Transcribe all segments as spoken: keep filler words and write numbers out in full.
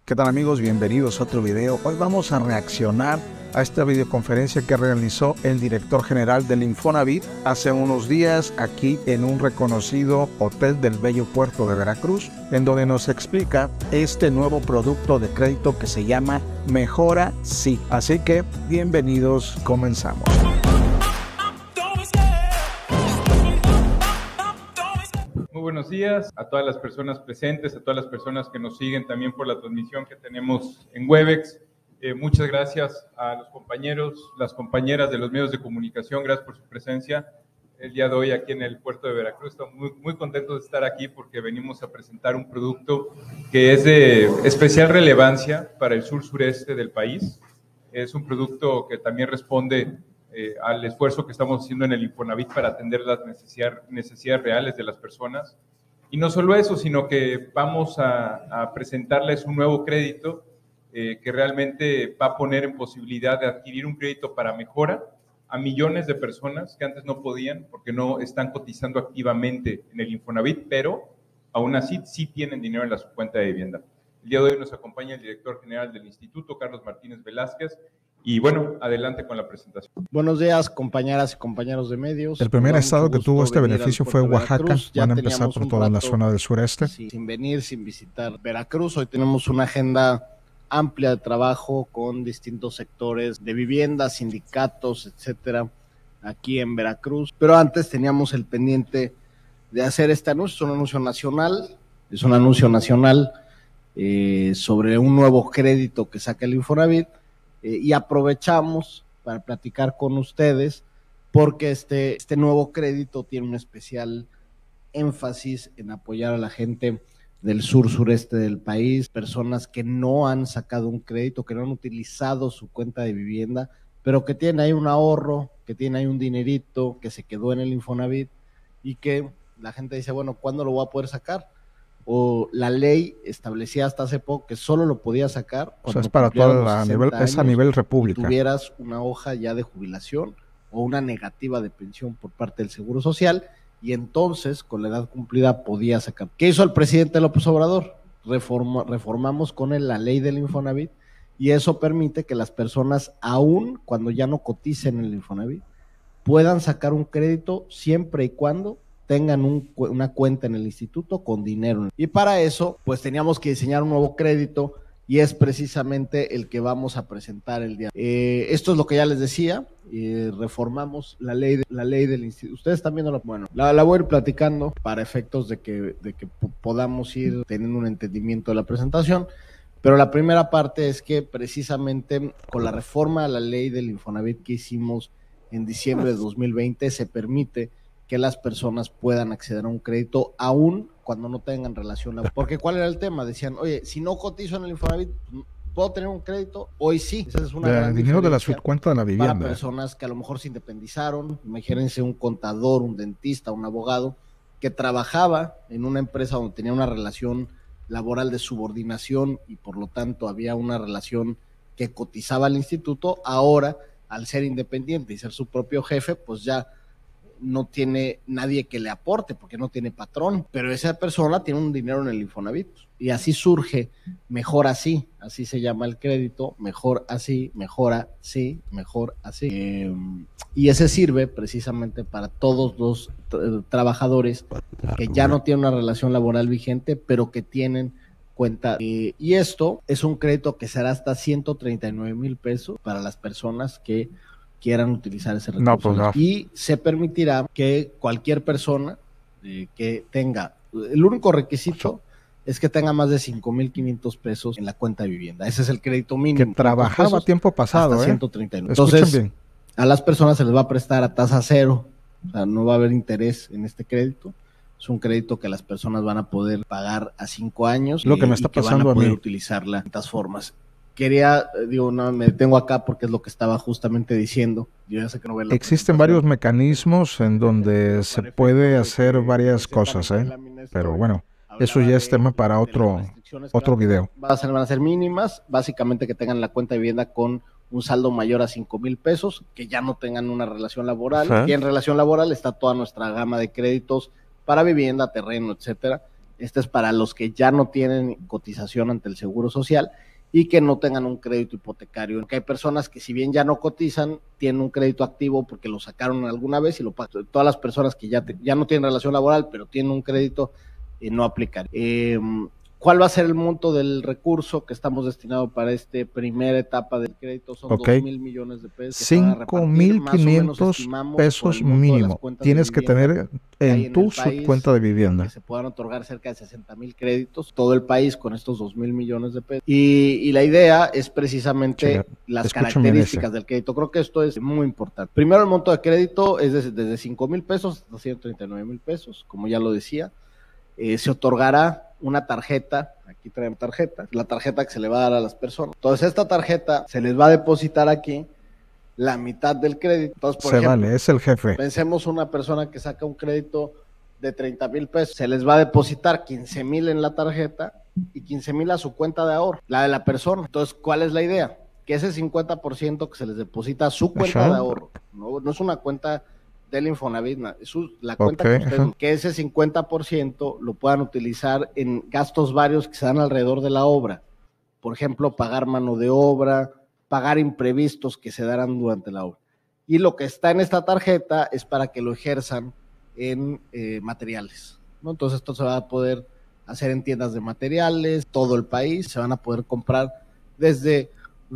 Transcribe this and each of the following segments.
¿Qué tal amigos? Bienvenidos a otro video. Hoy vamos a reaccionar a esta videoconferencia que realizó el director general del Infonavit hace unos días aquí en un reconocido hotel del bello puerto de Veracruz, en donde nos explica este nuevo producto de crédito que se llama Mejora Sí. Así que bienvenidos, comenzamos. Muy buenos días a todas las personas presentes, a todas las personas que nos siguen también por la transmisión que tenemos en Webex. Eh, muchas gracias a los compañeros, las compañeras de los medios de comunicación, gracias por su presencia el día de hoy aquí en el puerto de Veracruz. Estamos muy, muy contentos de estar aquí porque venimos a presentar un producto que es de especial relevancia para el sur sureste del país. Es un producto que también responde Eh, al esfuerzo que estamos haciendo en el Infonavit para atender las necesidad, necesidades reales de las personas. Y no solo eso, sino que vamos a, a presentarles un nuevo crédito eh, que realmente va a poner en posibilidad de adquirir un crédito para mejora a millones de personas que antes no podían porque no están cotizando activamente en el Infonavit, pero aún así sí tienen dinero en la su cuenta de vivienda. El día de hoy nos acompaña el director general del instituto, Carlos Martínez Velázquez. Y bueno, adelante con la presentación. Buenos días, compañeras y compañeros de medios. El primer estado que tuvo este beneficio fue Oaxaca. Van a empezar por toda la zona del sureste. Sin, sin venir, sin visitar Veracruz. Hoy tenemos una agenda amplia de trabajo con distintos sectores de vivienda, sindicatos, etcétera, aquí en Veracruz. Pero antes teníamos el pendiente de hacer este anuncio. Es un anuncio nacional, es un anuncio nacional eh, sobre un nuevo crédito que saca el Infonavit. Eh, y aprovechamos para platicar con ustedes porque este, este nuevo crédito tiene un especial énfasis en apoyar a la gente del sur sureste del país, personas que no han sacado un crédito, que no han utilizado su cuenta de vivienda, pero que tienen ahí un ahorro, que tienen ahí un dinerito que se quedó en el Infonavit y que la gente dice, bueno, ¿cuándo lo voy a poder sacar? O la ley establecía hasta hace poco que solo lo podía sacar cuando o sea, es para toda la nivel, es a nivel república. Tuvieras una hoja ya de jubilación o una negativa de pensión por parte del Seguro Social y entonces con la edad cumplida podía sacar. ¿Qué hizo el presidente López Obrador? Reforma, reformamos con él la ley del Infonavit y eso permite que las personas, aún cuando ya no coticen en el Infonavit, puedan sacar un crédito siempre y cuando tengan un, una cuenta en el instituto con dinero. Y para eso, pues teníamos que diseñar un nuevo crédito y es precisamente el que vamos a presentar el día. Eh, esto es lo que ya les decía, eh, reformamos la ley, de, la ley del instituto. Ustedes están viendo, bueno, la, la voy a ir platicando para efectos de que, de que podamos ir teniendo un entendimiento de la presentación, pero la primera parte es que precisamente con la reforma a la ley del Infonavit que hicimos en diciembre de dos mil veinte se permite que las personas puedan acceder a un crédito aún cuando no tengan relación laboral. Porque ¿cuál era el tema? Decían, oye, si no cotizo en el Infonavit, ¿puedo tener un crédito? Hoy sí. Esa es una gran el dinero de la subcuenta de la vivienda. Para personas que a lo mejor se independizaron, imagínense un contador, un dentista, un abogado, que trabajaba en una empresa donde tenía una relación laboral de subordinación y por lo tanto había una relación que cotizaba al instituto, ahora al ser independiente y ser su propio jefe, pues ya no tiene nadie que le aporte porque no tiene patrón, pero esa persona tiene un dinero en el Infonavit y así surge Mejor Así, así se llama el crédito, Mejor Así, Mejora Sí, Mejor Así. Eh, y ese sirve precisamente para todos los tra trabajadores que ya no tienen una relación laboral vigente, pero que tienen cuenta. Eh, y esto es un crédito que será hasta ciento treinta y nueve mil pesos para las personas que quieran utilizar ese recurso. No, pues no. Y se permitirá que cualquier persona eh, que tenga, el único requisito es que tenga más de cinco mil quinientos pesos en la cuenta de vivienda. Ese es el crédito mínimo. Que trabajaba tiempo pasado, hasta ¿eh? ciento treinta y nueve. Entonces, bien. A las personas se les va a prestar a tasa cero, o sea, no va a haber interés en este crédito. Es un crédito que las personas van a poder pagar a cinco años. Lo que me está y que pasando van a poder a mí. utilizarla de tantas formas. Quería, digo, no, me detengo acá porque es lo que estaba justamente diciendo. Yo ya sé que no la Existen varios mecanismos en donde se puede hacer varias cosas, ¿eh? Pero bueno, eso ya es tema para otro, otro video. Van a, ser, van a ser mínimas, básicamente que tengan la cuenta de vivienda con un saldo mayor a cinco mil pesos, que ya no tengan una relación laboral. Ajá. Y en relación laboral está toda nuestra gama de créditos para vivienda, terreno, etcétera, Este es para los que ya no tienen cotización ante el Seguro Social y que no tengan un crédito hipotecario. Porque hay personas que si bien ya no cotizan, tienen un crédito activo porque lo sacaron alguna vez y lo pagan. Todas las personas que ya, te, ya no tienen relación laboral, pero tienen un crédito, eh, no aplicar. Eh, ¿Cuál va a ser el monto del recurso que estamos destinados para esta primera etapa del crédito? Son okay. dos mil millones de pesos. cinco mil quinientos pesos mínimo tienes que tener en, en tu cuenta de vivienda. Que se puedan otorgar cerca de sesenta mil créditos, todo el país con estos dos mil millones de pesos. Y, y la idea es precisamente sí, las características del crédito. Creo que esto es muy importante. Primero, el monto de crédito es desde, desde cinco mil pesos hasta ciento treinta y nueve mil pesos, como ya lo decía. Eh, se otorgará una tarjeta, aquí traemos tarjeta, la tarjeta que se le va a dar a las personas. Entonces esta tarjeta se les va a depositar aquí la mitad del crédito. Entonces, por se ejemplo, vale, es el jefe. Pensemos una persona que saca un crédito de treinta mil pesos, se les va a depositar quince mil en la tarjeta y quince mil a su cuenta de ahorro, la de la persona. Entonces, ¿cuál es la idea? Que ese cincuenta por ciento que se les deposita a su cuenta Ajá. de ahorro, no, no es una cuenta del Infonavit, es la cuenta okay, que ustedes, ajá. que ese cincuenta por ciento lo puedan utilizar en gastos varios que se dan alrededor de la obra. Por ejemplo, pagar mano de obra, pagar imprevistos que se darán durante la obra. Y lo que está en esta tarjeta es para que lo ejerzan en eh, materiales, ¿no? Entonces esto se va a poder hacer en tiendas de materiales, todo el país, se van a poder comprar desde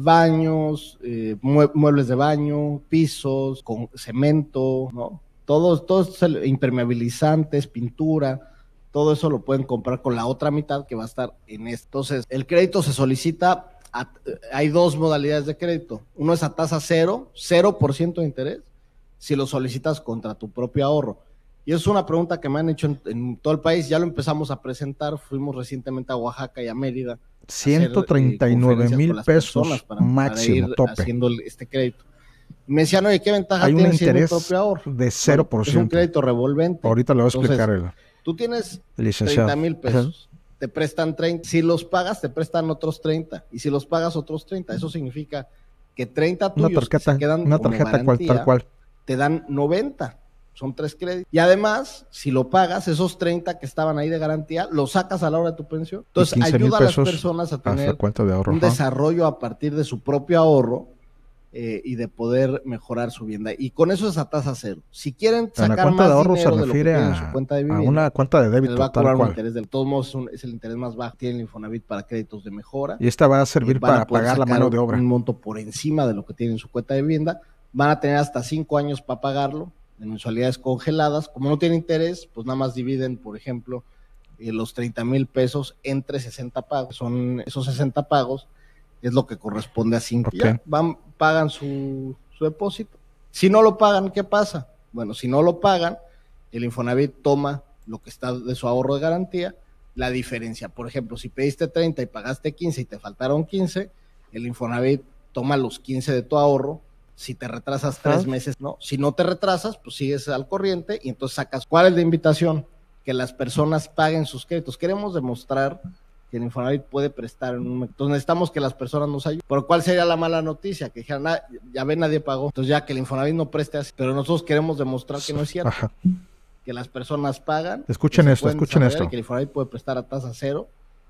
baños, eh, muebles de baño, pisos, con cemento, ¿no? Todos, todos impermeabilizantes, pintura, todo eso lo pueden comprar con la otra mitad que va a estar en esto. Entonces, el crédito se solicita, a, hay dos modalidades de crédito. Uno es a tasa cero, cero por ciento de interés, si lo solicitas contra tu propio ahorro. Y es una pregunta que me han hecho en, en todo el país, ya lo empezamos a presentar, fuimos recientemente a Oaxaca y a Mérida. ciento treinta y nueve mil pesos para, máximo, para ir tope. Haciendo este crédito. Y me decían, oye, ¿qué ventaja hay tiene un interés si es mi propio ahorro? De cero por ciento. Bueno, es un crédito revolvente. Ahorita le voy a explicar. Entonces, el... Tú tienes treinta mil pesos, Ajá. te prestan treinta. Si los pagas, te prestan otros treinta. Y si los pagas, otros treinta. Eso significa que treinta tuyos una tarjeta, que se quedan una tarjeta como garantía, cual, tal cual. te dan noventa. Son tres créditos. Y además, si lo pagas, esos treinta que estaban ahí de garantía, los sacas a la hora de tu pensión. Entonces, ayuda a las personas a tener a de ahorro, un ¿no? desarrollo a partir de su propio ahorro eh, y de poder mejorar su vivienda. Y con eso es a tasa cero. Si quieren sacar cuenta más de ahorro dinero se de lo que refiere tienen a, en su cuenta de vivienda, a una cuenta de débito, les va a cobrar tal un cual. interés. De todos modos, es, un, es el interés más bajo. Tiene el Infonavit para créditos de mejora. Y esta va a servir para pagar la mano de obra. Un monto por encima de lo que tienen en su cuenta de vivienda. Van a tener hasta cinco años para pagarlo, de mensualidades congeladas. Como no tiene interés, pues nada más dividen, por ejemplo, eh, los treinta mil pesos entre sesenta pagos. Son esos sesenta pagos, es lo que corresponde a cinco. Okay. Ya van, pagan su, su depósito. Si no lo pagan, ¿qué pasa? Bueno, si no lo pagan, el Infonavit toma lo que está de su ahorro de garantía, la diferencia. Por ejemplo, si pediste treinta y pagaste quince y te faltaron quince, el Infonavit toma los quince de tu ahorro. Si te retrasas tres meses, no. Si no te retrasas, pues sigues al corriente y entonces sacas. ¿Cuál es la invitación? Que las personas paguen sus créditos. Queremos demostrar que el Infonavit puede prestar en un... Entonces necesitamos que las personas nos ayuden. ¿Por cuál sería la mala noticia? Que dijeran, ah, ya ve, nadie pagó. Entonces ya que el Infonavit no preste así. Pero nosotros queremos demostrar que no es cierto. Ajá. Que las personas pagan. Escuchen esto, escuchen esto. Que el Infonavit puede prestar a tasa cero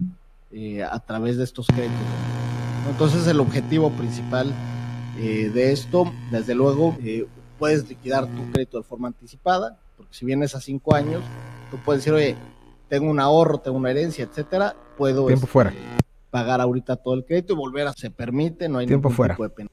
eh, a través de estos créditos. Entonces el objetivo principal Eh, de esto, desde luego, eh, puedes liquidar tu crédito de forma anticipada, porque si vienes a cinco años, tú puedes decir, oye, tengo un ahorro, tengo una herencia, etcétera, puedo Tiempo este, fuera. pagar ahorita todo el crédito y volver a, se permite, no hay Tiempo ningún fuera. tipo de pena.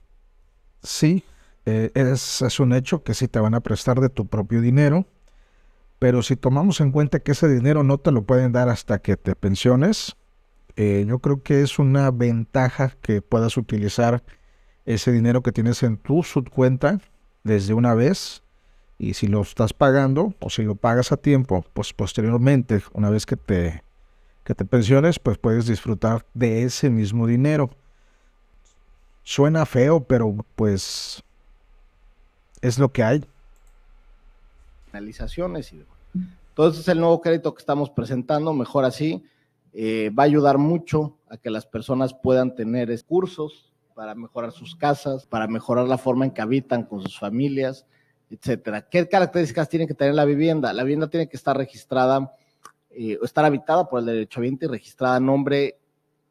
Sí, eh, es, es un hecho que sí te van a prestar de tu propio dinero, pero si tomamos en cuenta que ese dinero no te lo pueden dar hasta que te pensiones, eh, yo creo que es una ventaja que puedas utilizar ese dinero que tienes en tu subcuenta desde una vez, y si lo estás pagando o si lo pagas a tiempo, pues posteriormente, una vez que te, que te pensiones, pues puedes disfrutar de ese mismo dinero. Suena feo, pero pues es lo que hay. Finalizaciones y demás. Entonces el nuevo crédito que estamos presentando, mejor así, eh, va a ayudar mucho a que las personas puedan tener cursos para mejorar sus casas, para mejorar la forma en que habitan con sus familias, etcétera. ¿Qué características tiene que tener la vivienda? La vivienda tiene que estar registrada eh, estar habitada por el derechohabiente y registrada a nombre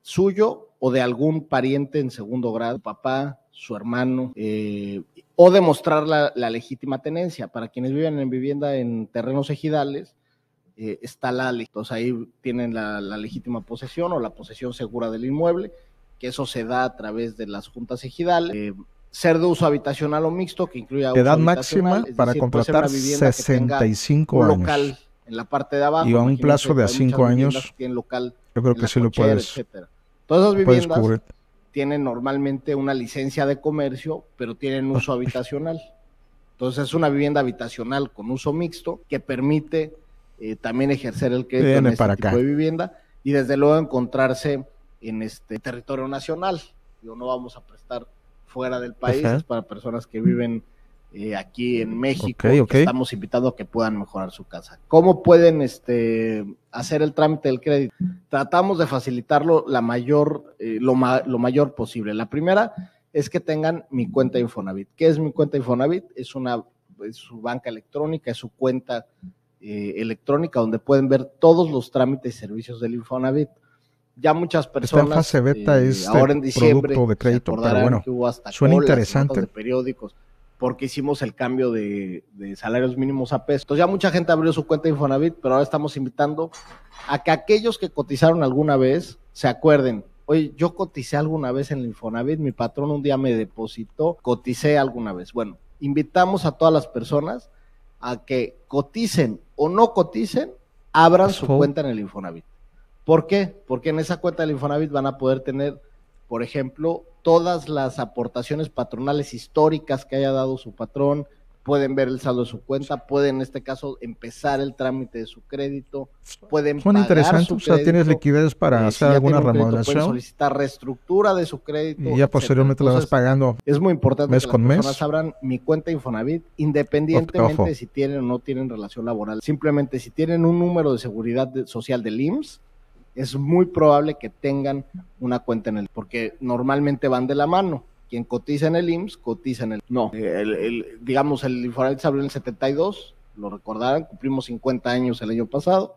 suyo o de algún pariente en segundo grado, papá, su hermano, eh, o demostrar la, la legítima tenencia. Para quienes viven en vivienda en terrenos ejidales, eh, está la ley. Entonces ahí tienen la, la legítima posesión o la posesión segura del inmueble, que eso se da a través de las juntas ejidales. Eh, ser de uso habitacional o mixto, que incluya uso edad máxima es para decir, contratar sesenta y cinco un años. Local en la parte de abajo. Y a un plazo de a cinco años, tienen local yo creo que sí lo puedes, etcétera. Todas esas viviendas cubrir. Tienen normalmente una licencia de comercio, pero tienen uso habitacional. Entonces es una vivienda habitacional con uso mixto que permite eh, también ejercer el crédito Viene en este para tipo acá. de vivienda y desde luego encontrarse en este territorio nacional. Yo no vamos a prestar fuera del país, Ajá. es para personas que viven eh, aquí en México, Okay, okay. que estamos invitando a que puedan mejorar su casa. ¿Cómo pueden este, hacer el trámite del crédito? Tratamos de facilitarlo la mayor, eh, lo, ma lo mayor posible. La primera es que tengan mi cuenta Infonavit. ¿Qué es mi cuenta Infonavit? Es una es su banca electrónica, es su cuenta eh, electrónica donde pueden ver todos los trámites y servicios del Infonavit. Ya muchas personas, está en fase beta, eh, este ahora en diciembre, producto de crédito, se pero bueno, que hubo hasta suena colas, interesante. notas de periódicos, porque hicimos el cambio de, de salarios mínimos a pesos. Entonces ya mucha gente abrió su cuenta de Infonavit, pero ahora estamos invitando a que aquellos que cotizaron alguna vez se acuerden. Oye, yo coticé alguna vez en el Infonavit, mi patrón un día me depositó, coticé alguna vez. Bueno, invitamos a todas las personas a que coticen o no coticen, abran su cuenta en el Infonavit. ¿Por qué? Porque en esa cuenta del Infonavit van a poder tener, por ejemplo, todas las aportaciones patronales históricas que haya dado su patrón, pueden ver el saldo de su cuenta, pueden en este caso empezar el trámite de su crédito, pueden Son pagar interesantes, su o sea, crédito, tienes liquidez para eh, hacer si alguna crédito, remodelación. pueden solicitar reestructura de su crédito. Y ya posteriormente lo vas pagando. Es muy importante mes que con las mes. personas abran mi cuenta Infonavit, independientemente Ojo. de si tienen o no tienen relación laboral. Simplemente si tienen un número de seguridad de, social del I M S S, es muy probable que tengan una cuenta en el, porque normalmente van de la mano. Quien cotiza en el I M S S, cotiza en el... No, el, el, digamos, el Infonavit se abrió en el setenta y dos, lo recordarán, cumplimos cincuenta años el año pasado,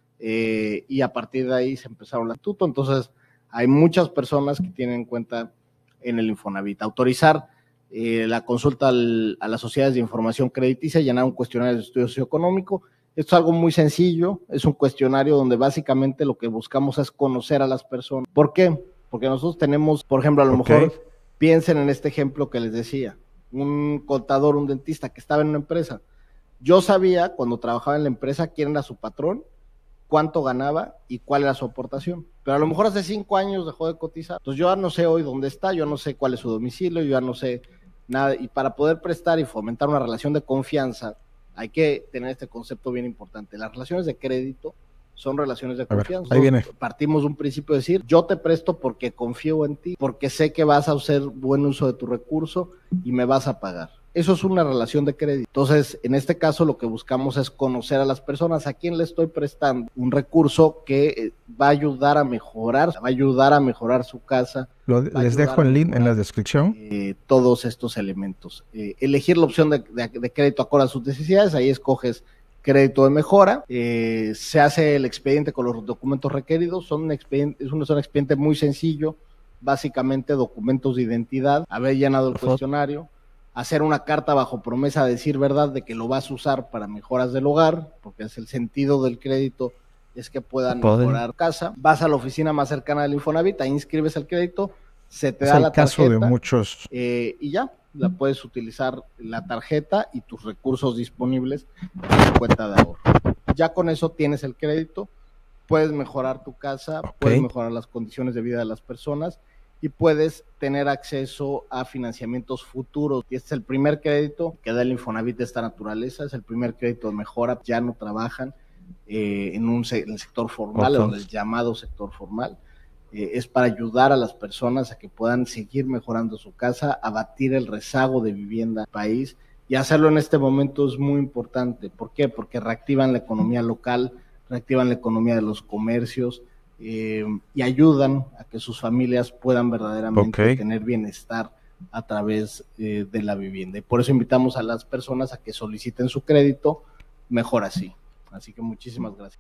eh, y a partir de ahí se empezaron el instituto. Entonces hay muchas personas que tienen cuenta en el Infonavit. Autorizar eh, la consulta al, a las sociedades de información crediticia, llenar un cuestionario de estudio socioeconómico. Esto es algo muy sencillo, es un cuestionario donde básicamente lo que buscamos es conocer a las personas. ¿Por qué? Porque nosotros tenemos, por ejemplo, a lo Okay. mejor, piensen en este ejemplo que les decía, un contador, un dentista que estaba en una empresa. Yo sabía, cuando trabajaba en la empresa, quién era su patrón, cuánto ganaba y cuál era su aportación. Pero a lo mejor hace cinco años dejó de cotizar. Entonces yo ya no sé hoy dónde está, yo no sé cuál es su domicilio, yo ya no sé nada. Y para poder prestar y fomentar una relación de confianza, hay que tener este concepto bien importante. Las relaciones de crédito son relaciones de confianza. Ver, ahí viene. Partimos de un principio de decir, yo te presto porque confío en ti, porque sé que vas a hacer buen uso de tu recurso y me vas a pagar. Eso es una relación de crédito. Entonces, en este caso, lo que buscamos es conocer a las personas a quién le estoy prestando un recurso que va a ayudar a mejorar, va a ayudar a mejorar su casa. Lo, les dejo el link en la descripción. Eh, todos estos elementos. Eh, elegir la opción de, de, de crédito acorde a sus necesidades, ahí escoges crédito de mejora, eh, se hace el expediente con los documentos requeridos, son un expediente, es un, es un expediente muy sencillo, básicamente documentos de identidad, haber llenado el cuestionario, hacer una carta bajo promesa de decir verdad de que lo vas a usar para mejoras del hogar, porque es el sentido del crédito, es que puedan mejorar casa. Vas a la oficina más cercana del Infonavit, ahí inscribes el crédito, se te es da el la caso tarjeta de muchos. eh, y ya, la puedes utilizar la tarjeta y tus recursos disponibles en tu cuenta de ahorro. Ya con eso tienes el crédito, puedes mejorar tu casa, Okay. puedes mejorar las condiciones de vida de las personas y puedes tener acceso a financiamientos futuros. Y este es el primer crédito que da el Infonavit de esta naturaleza, es el primer crédito de mejora, ya no trabajan eh, en, un, en el sector formal, Okay. o en el llamado sector formal. Eh, es para ayudar a las personas a que puedan seguir mejorando su casa, abatir el rezago de vivienda en el país, y hacerlo en este momento es muy importante. ¿Por qué? Porque reactivan la economía local, reactivan la economía de los comercios eh, y ayudan a que sus familias puedan verdaderamente Okay. tener bienestar a través eh, de la vivienda. Y por eso invitamos a las personas a que soliciten su crédito, mejor así. Así que muchísimas gracias.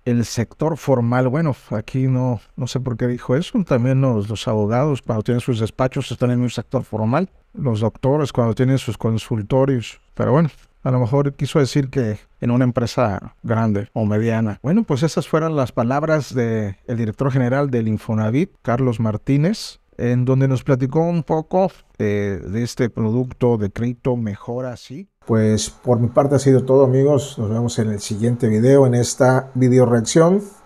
el sector formal. Bueno, aquí no, no sé por qué dijo eso. También los, los abogados cuando tienen sus despachos están en un sector formal. Los doctores cuando tienen sus consultorios. Pero bueno, a lo mejor quiso decir que en una empresa grande o mediana. Bueno, pues esas fueron las palabras del director general del Infonavit, Carlos Martínez, en donde nos platicó un poco eh, de este producto de crédito Mejor Así. Pues por mi parte ha sido todo, amigos. Nos vemos en el siguiente video, en esta video reacción.